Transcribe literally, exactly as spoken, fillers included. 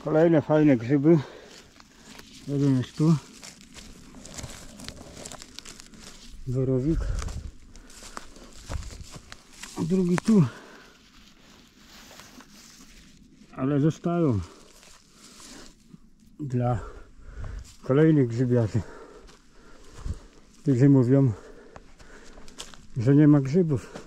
Kolejne fajne grzyby. Jeden jest tu. Borowik. Drugi tu. Ale zostają dla kolejnych grzybiarzy, którzy mówią, że nie ma grzybów.